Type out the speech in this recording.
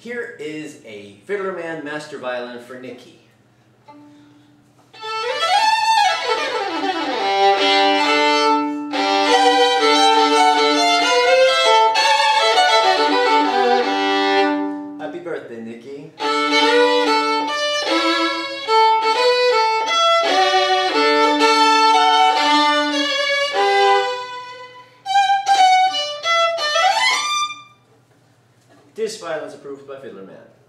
Here is a Fiddlerman master violin for Niki. Happy birthday, Niki. This violin is approved by Fiddlerman.